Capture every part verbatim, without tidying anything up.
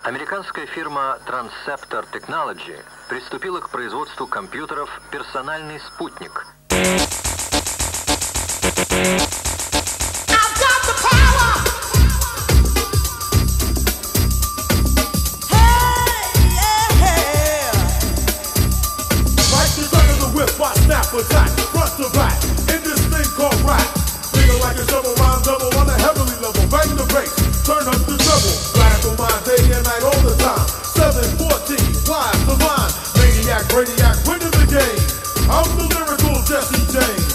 Американская фирма Transceptor Technology приступила к производству компьютеров «Персональный спутник». Attack, front to back, in this thing called rap. Feel like a double rhyme double on a heavenly level. Bang the bass, turn up the treble. Radical mind day and night all the time. seven fourteen, wise to line. Maniac, radiac, winning the game. I'm the lyrical Jesse James.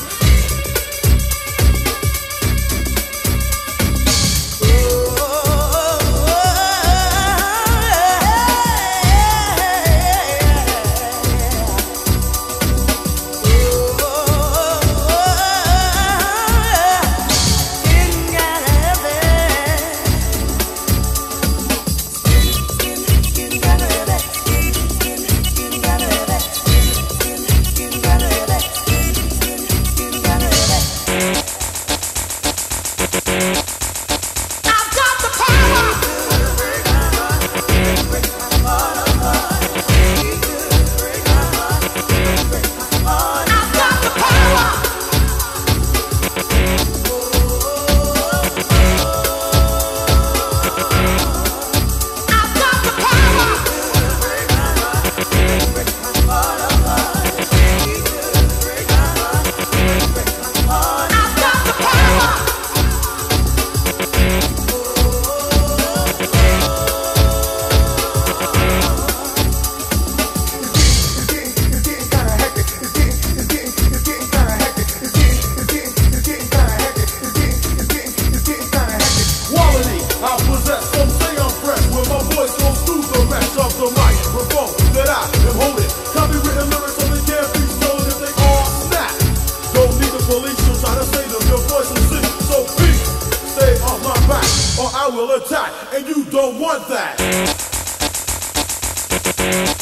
Or I will attack, and you don't want that.